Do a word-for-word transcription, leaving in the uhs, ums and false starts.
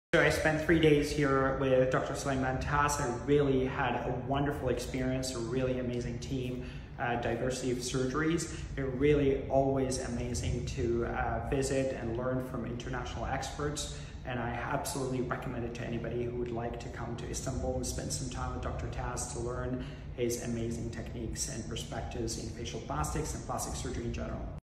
So I spent three days here with Doctor Süleyman T A S. I really had a wonderful experience, a really amazing team, uh, diversity of surgeries. It really always amazing to uh, visit and learn from international experts. And I absolutely recommend it to anybody who would like to come to Istanbul and spend some time with Doctor T A S to learn his amazing techniques and perspectives in facial plastics and plastic surgery in general.